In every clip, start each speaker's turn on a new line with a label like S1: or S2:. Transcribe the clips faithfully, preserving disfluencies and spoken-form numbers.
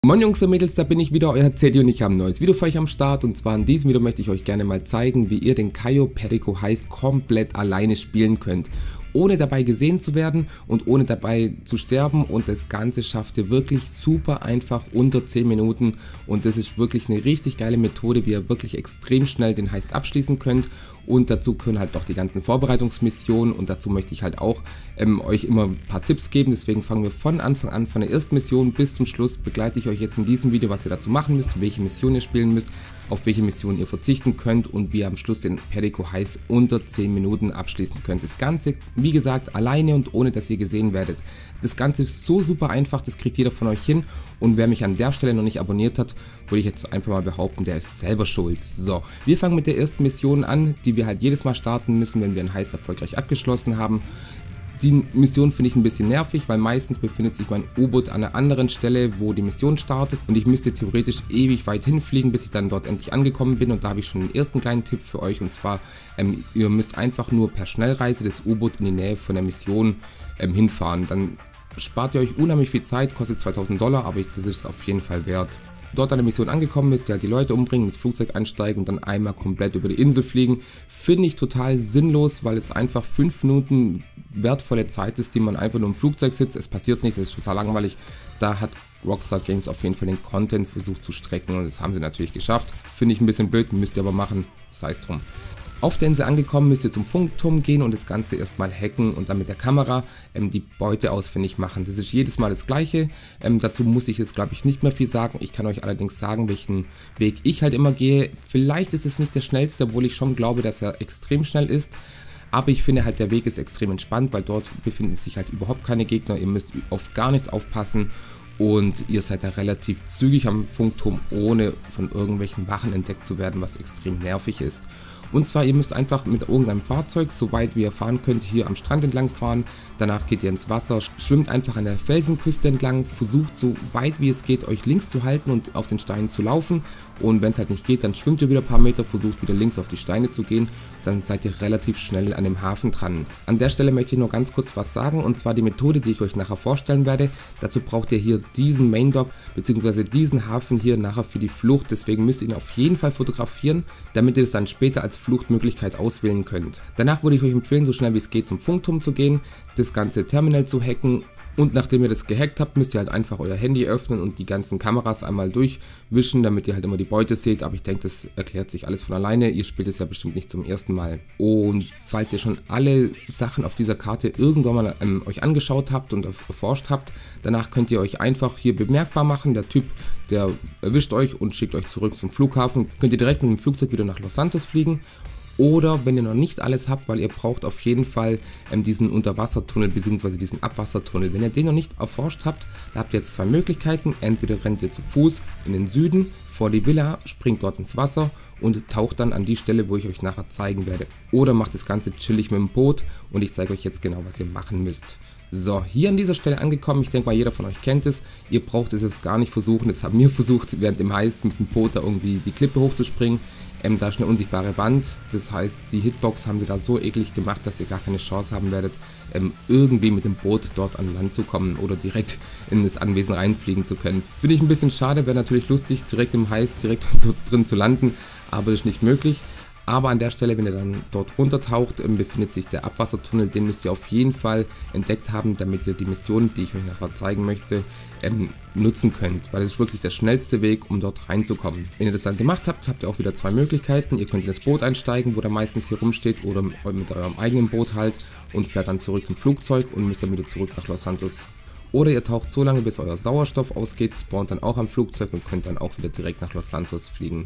S1: Moin Jungs und Mädels, da bin ich wieder, euer Zeddy, und ich habe ein neues Video für euch am Start. Und zwar in diesem Video möchte ich euch gerne mal zeigen, wie ihr den Caio Perico Heist komplett alleine spielen könnt. Ohne dabei gesehen zu werden und ohne dabei zu sterben, und das Ganze schafft ihr wirklich super einfach unter zehn Minuten, und das ist wirklich eine richtig geile Methode, wie ihr wirklich extrem schnell den Heist abschließen könnt. Und dazu können halt noch die ganzen Vorbereitungsmissionen, und dazu möchte ich halt auch ähm, euch immer ein paar Tipps geben. Deswegen fangen wir von Anfang an, von der ersten Mission bis zum Schluss, begleite ich euch jetzt in diesem Video, was ihr dazu machen müsst, welche Mission ihr spielen müsst, auf welche Mission ihr verzichten könnt und wie ihr am Schluss den Perico Heist unter zehn Minuten abschließen könnt. Das Ganze, wie gesagt, alleine und ohne dass ihr gesehen werdet. Das Ganze ist so super einfach, das kriegt jeder von euch hin, und wer mich an der Stelle noch nicht abonniert hat, würde ich jetzt einfach mal behaupten, der ist selber schuld. So, wir fangen mit der ersten Mission an, die wir halt jedes Mal starten müssen, wenn wir einen Heist erfolgreich abgeschlossen haben. Die Mission finde ich ein bisschen nervig, weil meistens befindet sich mein U-Boot an einer anderen Stelle, wo die Mission startet, und ich müsste theoretisch ewig weit hinfliegen, bis ich dann dort endlich angekommen bin. Und da habe ich schon den ersten kleinen Tipp für euch, und zwar, ähm, ihr müsst einfach nur per Schnellreise das U-Boot in die Nähe von der Mission ähm, hinfahren. Dann spart ihr euch unheimlich viel Zeit, kostet zweitausend Dollar, aber das ist es auf jeden Fall wert. Dort an der Mission angekommen, müsst ihr halt die Leute umbringen, ins Flugzeug einsteigen und dann einmal komplett über die Insel fliegen. Finde ich total sinnlos, weil es einfach fünf Minuten wertvolle Zeit ist, die man einfach nur im Flugzeug sitzt. Es passiert nichts, es ist total langweilig. Da hat Rockstar Games auf jeden Fall den Content versucht zu strecken, und das haben sie natürlich geschafft. Finde ich ein bisschen blöd, müsst ihr aber machen, sei es drum. Auf der Insel angekommen, müsst ihr zum Funkturm gehen und das Ganze erstmal hacken und dann mit der Kamera ähm, die Beute ausfindig machen. Das ist jedes Mal das gleiche. Ähm, dazu muss ich jetzt, glaube ich, nicht mehr viel sagen. Ich kann euch allerdings sagen, welchen Weg ich halt immer gehe. Vielleicht ist es nicht der schnellste, obwohl ich schon glaube, dass er extrem schnell ist. Aber ich finde halt, der Weg ist extrem entspannt, weil dort befinden sich halt überhaupt keine Gegner. Ihr müsst auf gar nichts aufpassen. Und ihr seid da relativ zügig am Funkturm, ohne von irgendwelchen Wachen entdeckt zu werden, was extrem nervig ist. Und zwar, ihr müsst einfach mit irgendeinem Fahrzeug, so weit wie ihr fahren könnt, hier am Strand entlang fahren. Danach geht ihr ins Wasser, schwimmt einfach an der Felsenküste entlang, versucht so weit wie es geht, euch links zu halten und auf den Steinen zu laufen. Und wenn es halt nicht geht, dann schwimmt ihr wieder ein paar Meter, versucht wieder links auf die Steine zu gehen. Dann seid ihr relativ schnell an dem Hafen dran. An der Stelle möchte ich noch ganz kurz was sagen, und zwar die Methode, die ich euch nachher vorstellen werde. Dazu braucht ihr hier diesen Main Dock bzw. diesen Hafen hier nachher für die Flucht. Deswegen müsst ihr ihn auf jeden Fall fotografieren, damit ihr es dann später als Fluchtmöglichkeit auswählen könnt. Danach würde ich euch empfehlen, so schnell wie es geht zum Funkturm zu gehen, das ganze Terminal zu hacken. Und nachdem ihr das gehackt habt, müsst ihr halt einfach euer Handy öffnen und die ganzen Kameras einmal durchwischen, damit ihr halt immer die Beute seht. Aber ich denke, das erklärt sich alles von alleine. Ihr spielt es ja bestimmt nicht zum ersten Mal. Und falls ihr schon alle Sachen auf dieser Karte irgendwann mal ähm, euch angeschaut habt und erforscht habt, danach könnt ihr euch einfach hier bemerkbar machen. Der Typ, der erwischt euch und schickt euch zurück zum Flughafen. Könnt ihr direkt mit dem Flugzeug wieder nach Los Santos fliegen. Oder wenn ihr noch nicht alles habt, weil ihr braucht auf jeden Fall ähm, diesen Unterwassertunnel bzw. diesen Abwassertunnel. Wenn ihr den noch nicht erforscht habt, da habt ihr jetzt zwei Möglichkeiten. Entweder rennt ihr zu Fuß in den Süden vor die Villa, springt dort ins Wasser und taucht dann an die Stelle, wo ich euch nachher zeigen werde. Oder macht das Ganze chillig mit dem Boot, und ich zeige euch jetzt genau, was ihr machen müsst. So, hier an dieser Stelle angekommen, ich denke mal, jeder von euch kennt es. Ihr braucht es jetzt gar nicht versuchen, das haben wir versucht, während dem Heist mit dem Boot da irgendwie die Klippe hochzuspringen. Ähm, da ist eine unsichtbare Wand, das heißt, die Hitbox haben sie da so eklig gemacht, dass ihr gar keine Chance haben werdet, ähm, irgendwie mit dem Boot dort an Land zu kommen oder direkt in das Anwesen reinfliegen zu können. Finde ich ein bisschen schade, wäre natürlich lustig, direkt im Heist, direkt dort drin zu landen, aber das ist nicht möglich. Aber an der Stelle, wenn ihr dann dort runtertaucht, ähm, befindet sich der Abwassertunnel. Den müsst ihr auf jeden Fall entdeckt haben, damit ihr die Mission, die ich euch nachher zeigen möchte, ähm, nutzen könnt. Weil das ist wirklich der schnellste Weg, um dort reinzukommen. Wenn ihr das dann gemacht habt, habt ihr auch wieder zwei Möglichkeiten. Ihr könnt in das Boot einsteigen, wo der meistens hier rumsteht, oder mit eurem eigenen Boot halt, und fährt dann zurück zum Flugzeug und müsst dann wieder zurück nach Los Santos. Oder ihr taucht so lange, bis euer Sauerstoff ausgeht, spawnt dann auch am Flugzeug und könnt dann auch wieder direkt nach Los Santos fliegen.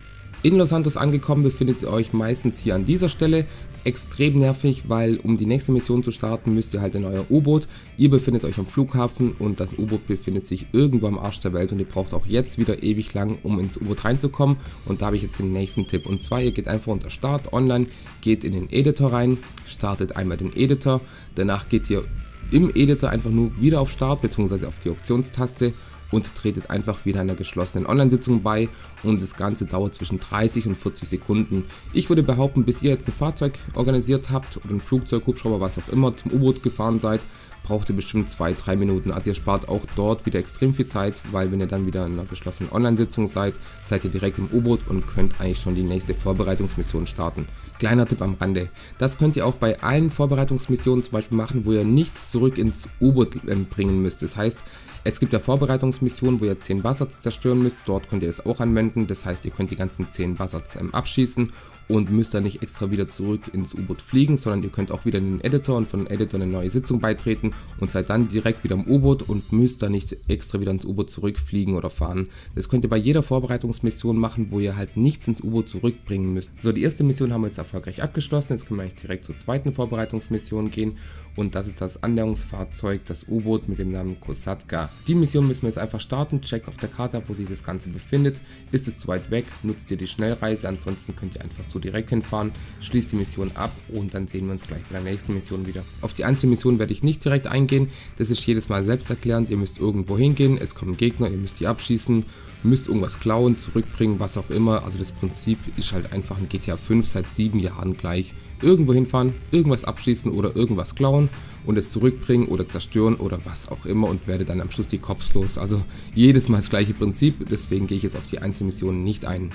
S1: In Los Santos angekommen befindet ihr euch meistens hier an dieser Stelle. Extrem nervig, weil um die nächste Mission zu starten, müsst ihr halt in euer U-Boot. Ihr befindet euch am Flughafen und das U-Boot befindet sich irgendwo am Arsch der Welt, und ihr braucht auch jetzt wieder ewig lang, um ins U-Boot reinzukommen. Und da habe ich jetzt den nächsten Tipp, und zwar, ihr geht einfach unter Start online, geht in den Editor rein, startet einmal den Editor, danach geht ihr im Editor einfach nur wieder auf Start bzw. auf die Optionstaste und tretet einfach wieder einer geschlossenen Online-Sitzung bei, und das Ganze dauert zwischen dreißig und vierzig Sekunden. Ich würde behaupten, bis ihr jetzt ein Fahrzeug organisiert habt oder ein Flugzeug, Hubschrauber, was auch immer, zum U-Boot gefahren seid, braucht ihr bestimmt zwei bis drei Minuten. Also ihr spart auch dort wieder extrem viel Zeit, weil wenn ihr dann wieder in einer geschlossenen Online-Sitzung seid, seid ihr direkt im U-Boot und könnt eigentlich schon die nächste Vorbereitungsmission starten. Kleiner Tipp am Rande, das könnt ihr auch bei allen Vorbereitungsmissionen zum Beispiel machen, wo ihr nichts zurück ins U-Boot bringen müsst. Das heißt, es gibt ja Vorbereitungsmissionen, wo ihr zehn Buzzards zerstören müsst, dort könnt ihr das auch anwenden. Das heißt, ihr könnt die ganzen zehn Buzzards ähm, abschießen und müsst dann nicht extra wieder zurück ins U-Boot fliegen, sondern ihr könnt auch wieder in den Editor und von dem Editor eine neue Sitzung beitreten und seid dann direkt wieder im U-Boot und müsst dann nicht extra wieder ins U-Boot zurückfliegen oder fahren. Das könnt ihr bei jeder Vorbereitungsmission machen, wo ihr halt nichts ins U-Boot zurückbringen müsst. So, die erste Mission haben wir jetzt erfolgreich abgeschlossen, jetzt können wir eigentlich direkt zur zweiten Vorbereitungsmission gehen und das ist das Annäherungsfahrzeug, das U-Boot mit dem Namen Kosatka. Die Mission müssen wir jetzt einfach starten, checkt auf der Karte ab, wo sich das Ganze befindet. Ist es zu weit weg, nutzt ihr die Schnellreise, ansonsten könnt ihr einfach so direkt hinfahren, schließt die Mission ab und dann sehen wir uns gleich bei der nächsten Mission wieder. Auf die einzelnen Missionen werde ich nicht direkt eingehen, das ist jedes Mal selbsterklärend, ihr müsst irgendwo hingehen, es kommen Gegner, ihr müsst die abschießen, müsst irgendwas klauen, zurückbringen, was auch immer. Also das Prinzip ist halt einfach in G T A fünf seit sieben Jahren gleich. Irgendwo hinfahren, irgendwas abschießen oder irgendwas klauen und es zurückbringen oder zerstören oder was auch immer und werde dann am Schluss die Cops los. Also jedes Mal das gleiche Prinzip, deswegen gehe ich jetzt auf die einzelnen Missionen nicht ein.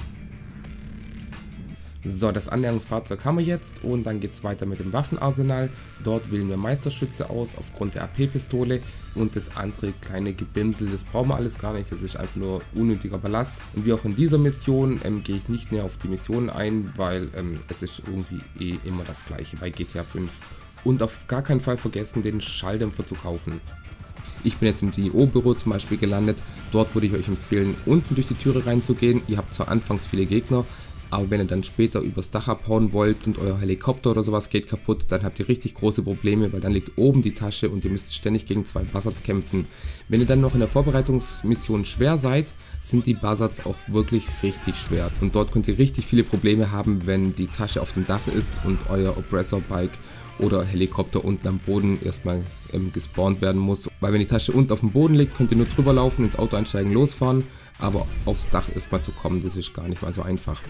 S1: So, das Annäherungsfahrzeug haben wir jetzt und dann geht es weiter mit dem Waffenarsenal. Dort wählen wir Meisterschütze aus aufgrund der A P-Pistole und das andere kleine Gebimsel, das brauchen wir alles gar nicht, das ist einfach nur unnötiger Ballast. Und wie auch in dieser Mission ähm, gehe ich nicht mehr auf die Missionen ein, weil ähm, es ist irgendwie eh immer das gleiche bei G T A fünf. Und auf gar keinen Fall vergessen, den Schalldämpfer zu kaufen. Ich bin jetzt im C E O-Büro zum Beispiel gelandet, dort würde ich euch empfehlen, unten durch die Türe reinzugehen. Ihr habt zwar anfangs viele Gegner, aber wenn ihr dann später übers Dach abhauen wollt und euer Helikopter oder sowas geht kaputt, dann habt ihr richtig große Probleme, weil dann liegt oben die Tasche und ihr müsst ständig gegen zwei Buzzards kämpfen. Wenn ihr dann noch in der Vorbereitungsmission schwer seid, sind die Buzzards auch wirklich richtig schwer. Und dort könnt ihr richtig viele Probleme haben, wenn die Tasche auf dem Dach ist und euer Oppressor-Bike oder Helikopter unten am Boden erstmal ähm, gespawnt werden muss. Weil wenn die Tasche unten auf dem Boden liegt, könnt ihr nur drüber laufen, ins Auto einsteigen, losfahren, aber aufs Dach erstmal zu kommen, das ist gar nicht mal so einfach.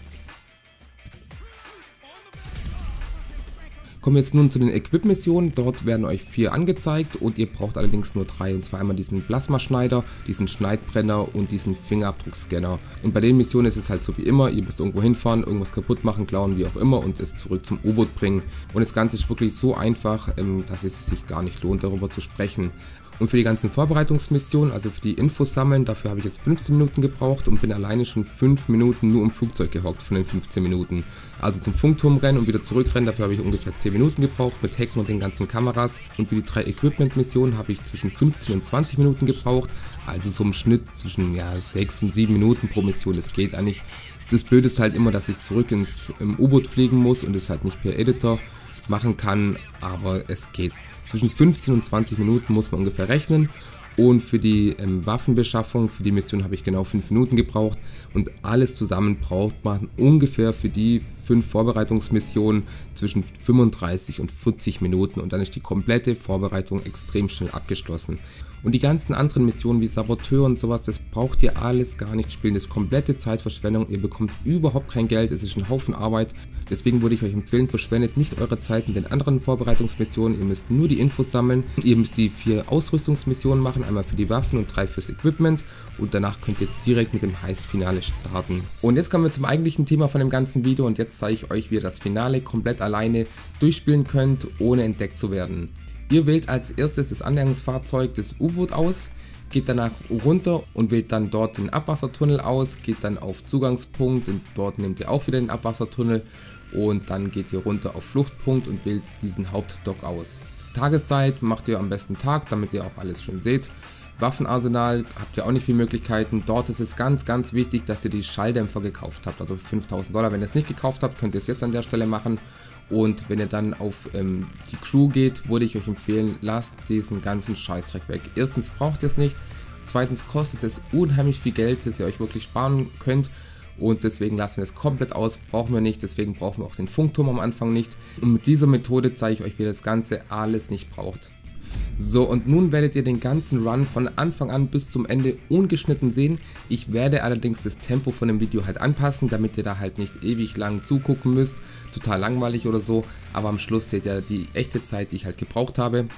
S1: Kommen wir jetzt nun zu den Equip-Missionen. Dort werden euch vier angezeigt und ihr braucht allerdings nur drei. Und zwar einmal diesen Plasmaschneider, diesen Schneidbrenner und diesen Fingerabdruckscanner. Und bei den Missionen ist es halt so wie immer, ihr müsst irgendwo hinfahren, irgendwas kaputt machen, klauen, wie auch immer und es zurück zum U-Boot bringen. Und das Ganze ist wirklich so einfach, dass es sich gar nicht lohnt, darüber zu sprechen. Und für die ganzen Vorbereitungsmissionen, also für die Infos sammeln, dafür habe ich jetzt fünfzehn Minuten gebraucht und bin alleine schon fünf Minuten nur im Flugzeug gehockt von den fünfzehn Minuten. Also zum Funkturm rennen und wieder zurückrennen, dafür habe ich ungefähr zehn Minuten gebraucht mit Hecken und den ganzen Kameras. Und für die drei Equipment-Missionen habe ich zwischen fünfzehn und zwanzig Minuten gebraucht, also so im Schnitt zwischen ja, sechs und sieben Minuten pro Mission, das geht eigentlich. Das Blöde ist halt immer, dass ich zurück ins U-Boot fliegen muss und es halt nicht per Editor machen kann, aber es geht. Zwischen fünfzehn und zwanzig Minuten muss man ungefähr rechnen und für die ähm, Waffenbeschaffung, für die Mission habe ich genau fünf Minuten gebraucht und alles zusammen braucht man ungefähr für die fünf Vorbereitungsmissionen zwischen fünfunddreißig und vierzig Minuten und dann ist die komplette Vorbereitung extrem schnell abgeschlossen. Und die ganzen anderen Missionen wie Saboteur und sowas, das braucht ihr alles gar nicht spielen. Das ist komplette Zeitverschwendung. Ihr bekommt überhaupt kein Geld. Es ist ein Haufen Arbeit. Deswegen würde ich euch empfehlen, verschwendet nicht eure Zeit mit den anderen Vorbereitungsmissionen. Ihr müsst nur die Infos sammeln. Ihr müsst die vier Ausrüstungsmissionen machen. Einmal für die Waffen und drei fürs Equipment. Und danach könnt ihr direkt mit dem Heist-Finale starten. Und jetzt kommen wir zum eigentlichen Thema von dem ganzen Video. Und jetzt zeige ich euch, wie ihr das Finale komplett alleine durchspielen könnt, ohne entdeckt zu werden. Ihr wählt als erstes das Annäherungsfahrzeug des U-Boot aus, geht danach runter und wählt dann dort den Abwassertunnel aus, geht dann auf Zugangspunkt und dort nehmt ihr auch wieder den Abwassertunnel und dann geht ihr runter auf Fluchtpunkt und wählt diesen Hauptdock aus. Tageszeit macht ihr am besten Tag, damit ihr auch alles schön seht. Waffenarsenal habt ihr auch nicht viele Möglichkeiten. Dort ist es ganz, ganz wichtig, dass ihr die Schalldämpfer gekauft habt, also fünftausend Dollar. Wenn ihr es nicht gekauft habt, könnt ihr es jetzt an der Stelle machen. Und wenn ihr dann auf ähm, die Crew geht, würde ich euch empfehlen, lasst diesen ganzen Scheißdreck weg. Erstens braucht ihr es nicht, zweitens kostet es unheimlich viel Geld, das ihr euch wirklich sparen könnt. Und deswegen lassen wir es komplett aus, brauchen wir nicht, deswegen brauchen wir auch den Funkturm am Anfang nicht. Und mit dieser Methode zeige ich euch, wie ihr das Ganze alles nicht braucht. So, und nun werdet ihr den ganzen Run von Anfang an bis zum Ende ungeschnitten sehen. Ich werde allerdings das Tempo von dem Video halt anpassen, damit ihr da halt nicht ewig lang zugucken müsst. Total langweilig oder so, aber am Schluss seht ihr die echte Zeit, die ich halt gebraucht habe.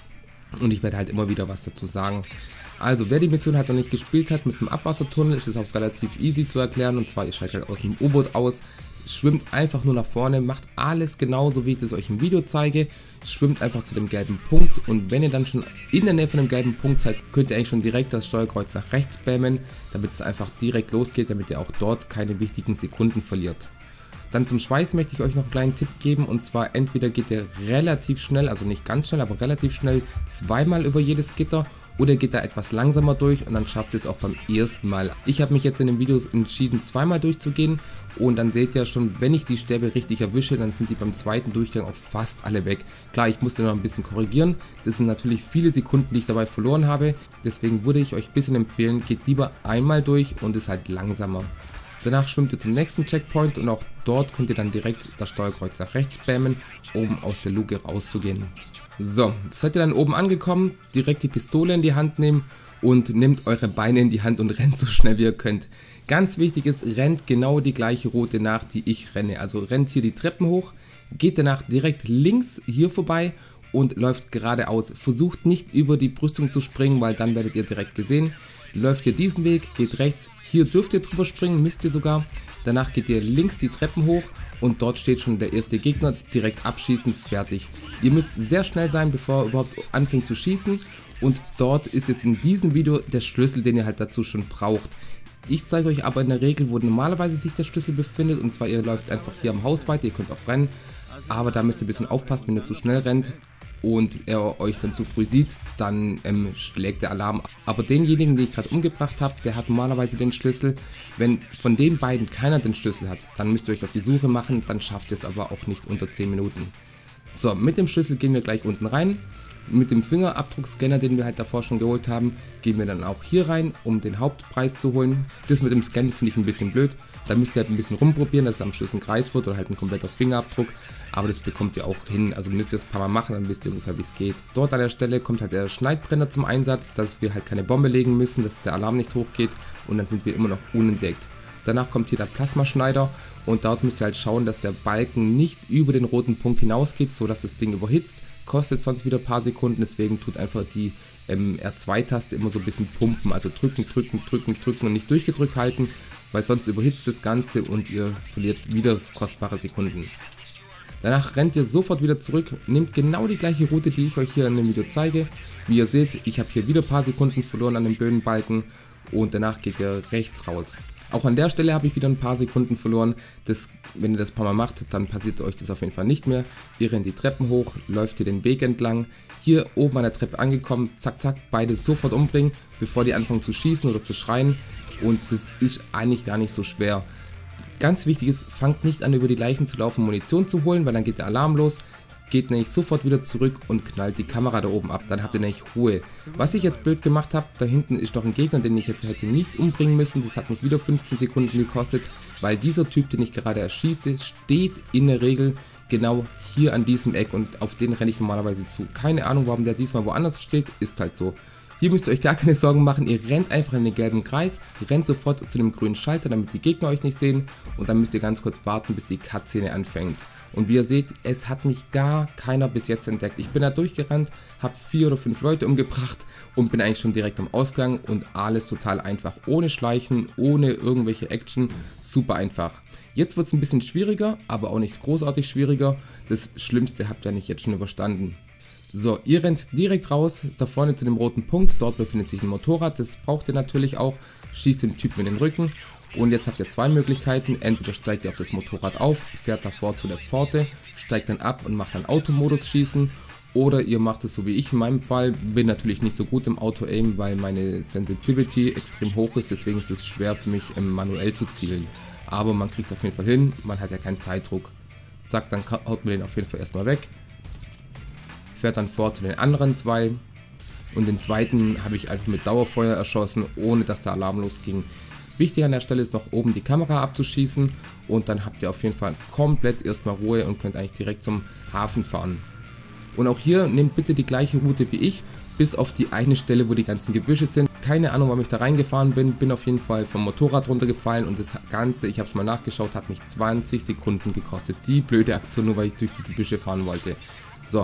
S1: und ich werde halt immer wieder was dazu sagen. Also wer die Mission halt noch nicht gespielt hat mit dem Abwassertunnel, ist es auch relativ easy zu erklären, und zwar ihr steigt halt aus dem U-Boot aus, schwimmt einfach nur nach vorne, macht alles genauso wie ich das euch im Video zeige, schwimmt einfach zu dem gelben Punkt, und wenn ihr dann schon in der Nähe von dem gelben Punkt seid, könnt ihr eigentlich schon direkt das Steuerkreuz nach rechts spammen, damit es einfach direkt losgeht, damit ihr auch dort keine wichtigen Sekunden verliert. Dann zum Schweiß möchte ich euch noch einen kleinen Tipp geben, und zwar entweder geht ihr relativ schnell, also nicht ganz schnell, aber relativ schnell zweimal über jedes Gitter, oder geht da etwas langsamer durch und dann schafft ihr es auch beim ersten Mal. Ich habe mich jetzt in dem Video entschieden, zweimal durchzugehen, und dann seht ihr schon, wenn ich die Stäbe richtig erwische, dann sind die beim zweiten Durchgang auch fast alle weg. Klar, ich musste noch ein bisschen korrigieren, das sind natürlich viele Sekunden, die ich dabei verloren habe, deswegen würde ich euch ein bisschen empfehlen, geht lieber einmal durch und ist halt langsamer. Danach schwimmt ihr zum nächsten Checkpoint, und auch dort könnt ihr dann direkt das Steuerkreuz nach rechts spammen, um aus der Luke rauszugehen. So, seid ihr dann oben angekommen, direkt die Pistole in die Hand nehmen und nehmt eure Beine in die Hand und rennt so schnell wie ihr könnt. Ganz wichtig ist, rennt genau die gleiche Route nach, die ich renne. Also rennt hier die Treppen hoch, geht danach direkt links hier vorbei und läuft geradeaus. Versucht nicht über die Brüstung zu springen, weil dann werdet ihr direkt gesehen. Läuft ihr diesen Weg, geht rechts, hier dürft ihr drüber springen, müsst ihr sogar. Danach geht ihr links die Treppen hoch und dort steht schon der erste Gegner, direkt abschießen, fertig. Ihr müsst sehr schnell sein, bevor ihr überhaupt anfängt zu schießen, und dort ist es in diesem Video der Schlüssel, den ihr halt dazu schon braucht. Ich zeige euch aber in der Regel, wo normalerweise sich der Schlüssel befindet, und zwar ihr läuft einfach hier am Haus weiter, ihr könnt auch rennen, aber da müsst ihr ein bisschen aufpassen, wenn ihr zu schnell rennt und er euch dann zu früh sieht, dann ähm, schlägt der Alarm. Aber denjenigen, den ich gerade umgebracht habe, der hat normalerweise den Schlüssel. Wenn von den beiden keiner den Schlüssel hat, dann müsst ihr euch auf die Suche machen, dann schafft ihr es aber auch nicht unter zehn Minuten. So, mit dem Schlüssel gehen wir gleich unten rein. Mit dem Fingerabdruckscanner, den wir halt davor schon geholt haben, gehen wir dann auch hier rein, um den Hauptpreis zu holen. Das mit dem Scannen finde ich ein bisschen blöd. Da müsst ihr halt ein bisschen rumprobieren, dass es am Schluss ein Kreis wird oder halt ein kompletter Fingerabdruck. Aber das bekommt ihr auch hin. Also müsst ihr es ein paar Mal machen, dann wisst ihr ungefähr, wie es geht. Dort an der Stelle kommt halt der Schneidbrenner zum Einsatz, dass wir halt keine Bombe legen müssen, dass der Alarm nicht hochgeht, und dann sind wir immer noch unentdeckt. Danach kommt hier der Plasmaschneider, und dort müsst ihr halt schauen, dass der Balken nicht über den roten Punkt hinausgeht, so dass das Ding überhitzt. Kostet sonst wieder ein paar Sekunden, deswegen tut einfach die ähm, R zwei Taste immer so ein bisschen pumpen, also drücken, drücken, drücken, drücken und nicht durchgedrückt halten, weil sonst überhitzt das Ganze und ihr verliert wieder kostbare Sekunden. Danach rennt ihr sofort wieder zurück, nehmt genau die gleiche Route, die ich euch hier in dem Video zeige. Wie ihr seht, ich habe hier wieder ein paar Sekunden verloren an dem blöden Balken, und danach geht ihr rechts raus. Auch an der Stelle habe ich wieder ein paar Sekunden verloren. Das, wenn ihr das ein paar Mal macht, dann passiert euch das auf jeden Fall nicht mehr. Ihr rennt die Treppen hoch, läuft hier den Weg entlang. Hier oben an der Treppe angekommen, zack, zack, beide sofort umbringen, bevor die anfangen zu schießen oder zu schreien. Und das ist eigentlich gar nicht so schwer. Ganz wichtig ist, fangt nicht an, über die Leichen zu laufen, Munition zu holen, weil dann geht der Alarm los. Geht nämlich sofort wieder zurück und knallt die Kamera da oben ab, dann habt ihr nämlich Ruhe. Was ich jetzt blöd gemacht habe, da hinten ist noch ein Gegner, den ich jetzt hätte nicht umbringen müssen, das hat mich wieder fünfzehn Sekunden gekostet, weil dieser Typ, den ich gerade erschieße, steht in der Regel genau hier an diesem Eck, und auf den renne ich normalerweise zu. Keine Ahnung, warum der diesmal woanders steht, ist halt so. Hier müsst ihr euch gar keine Sorgen machen, ihr rennt einfach in den gelben Kreis, rennt sofort zu dem grünen Schalter, damit die Gegner euch nicht sehen, und dann müsst ihr ganz kurz warten, bis die Cutscene anfängt. Und wie ihr seht, es hat mich gar keiner bis jetzt entdeckt. Ich bin da durchgerannt, habe vier oder fünf Leute umgebracht und bin eigentlich schon direkt am Ausgang, und alles total einfach. Ohne Schleichen, ohne irgendwelche Action, super einfach. Jetzt wird es ein bisschen schwieriger, aber auch nicht großartig schwieriger. Das Schlimmste habt ihr nicht jetzt schon überstanden. So, ihr rennt direkt raus, da vorne zu dem roten Punkt, dort befindet sich ein Motorrad, das braucht ihr natürlich auch, schießt dem Typen in den Rücken. Und jetzt habt ihr zwei Möglichkeiten, entweder steigt ihr auf das Motorrad auf, fährt davor zu der Pforte, steigt dann ab und macht dann Automodus schießen, oder ihr macht es so wie ich in meinem Fall, bin natürlich nicht so gut im Auto-Aim, weil meine Sensitivity extrem hoch ist, deswegen ist es schwer für mich manuell zu zielen, aber man kriegt es auf jeden Fall hin, man hat ja keinen Zeitdruck. Zack, dann haut man den auf jeden Fall erstmal weg, fährt dann vor zu den anderen zwei, und den zweiten habe ich einfach mit Dauerfeuer erschossen, ohne dass der Alarm losging. Wichtig an der Stelle ist noch oben die Kamera abzuschießen, und dann habt ihr auf jeden Fall komplett erstmal Ruhe und könnt eigentlich direkt zum Hafen fahren. Und auch hier nehmt bitte die gleiche Route wie ich, bis auf die eine Stelle, wo die ganzen Gebüsche sind. Keine Ahnung, warum ich da reingefahren bin, bin auf jeden Fall vom Motorrad runtergefallen, und das Ganze, ich habe es mal nachgeschaut, hat mich zwanzig Sekunden gekostet. Die blöde Aktion, nur weil ich durch die Gebüsche fahren wollte. So,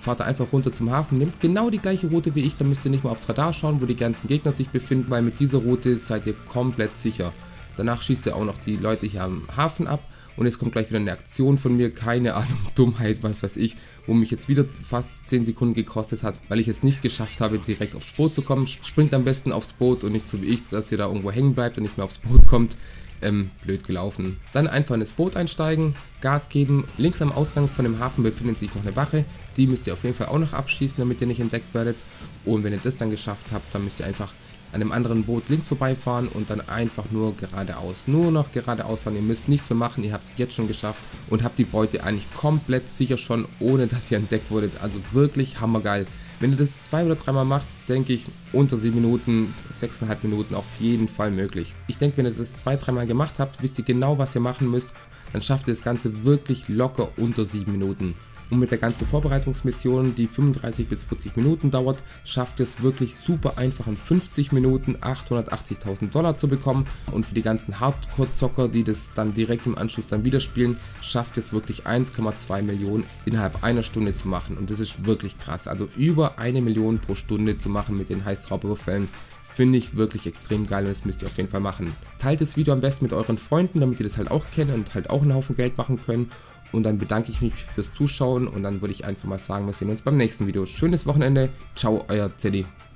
S1: fahrt da einfach runter zum Hafen, nehmt genau die gleiche Route wie ich, dann müsst ihr nicht mal aufs Radar schauen, wo die ganzen Gegner sich befinden, weil mit dieser Route seid ihr komplett sicher. Danach schießt ihr auch noch die Leute hier am Hafen ab und jetzt kommt gleich wieder eine Aktion von mir, keine Ahnung, Dummheit, was weiß ich, wo mich jetzt wieder fast zehn Sekunden gekostet hat, weil ich es nicht geschafft habe, direkt aufs Boot zu kommen. Springt am besten aufs Boot und nicht so wie ich, dass ihr da irgendwo hängen bleibt und nicht mehr aufs Boot kommt. Ähm, blöd gelaufen. Dann einfach in das Boot einsteigen, Gas geben. Links am Ausgang von dem Hafen befindet sich noch eine Wache. Die müsst ihr auf jeden Fall auch noch abschießen, damit ihr nicht entdeckt werdet. Und wenn ihr das dann geschafft habt, dann müsst ihr einfach an dem anderen Boot links vorbeifahren und dann einfach nur geradeaus. Nur noch geradeaus fahren. Ihr müsst nichts mehr machen. Ihr habt es jetzt schon geschafft und habt die Beute eigentlich komplett sicher schon, ohne dass ihr entdeckt wurdet. Also wirklich hammergeil. Wenn ihr das zwei oder dreimal macht, denke ich, unter sieben Minuten, sechseinhalb Minuten auf jeden Fall möglich. Ich denke, wenn ihr das zwei, dreimal gemacht habt, wisst ihr genau, was ihr machen müsst, dann schafft ihr das Ganze wirklich locker unter sieben Minuten. Und mit der ganzen Vorbereitungsmission, die fünfunddreißig bis vierzig Minuten dauert, schafft ihr es wirklich super einfach in fünfzig Minuten achthundertachtzigtausend Dollar zu bekommen. Und für die ganzen Hardcore-Zocker, die das dann direkt im Anschluss dann wieder spielen, schafft es wirklich eins Komma zwei Millionen innerhalb einer Stunde zu machen. Und das ist wirklich krass. Also über eine Million pro Stunde zu machen mit den Heißraubüberfällen. Finde ich wirklich extrem geil und das müsst ihr auf jeden Fall machen. Teilt das Video am besten mit euren Freunden, damit ihr das halt auch kennen und halt auch einen Haufen Geld machen können. Und dann bedanke ich mich fürs Zuschauen und dann würde ich einfach mal sagen, wir sehen uns beim nächsten Video. Schönes Wochenende. Ciao, euer Zeddy.